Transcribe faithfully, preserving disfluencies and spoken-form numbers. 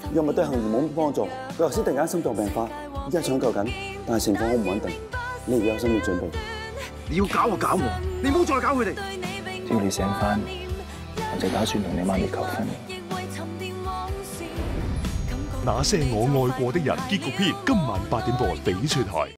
藥物對杏兒冇乜幫助。佢頭先突然間心臟病發，依家搶救緊，但係情況好唔穩定。你而家有心理準備。 你要搞就搞我，你唔好再搞佢哋。 只要你醒翻，我就打算同你媽咪求婚。 那些我愛過的人結局篇，今晚八點播翡翠台。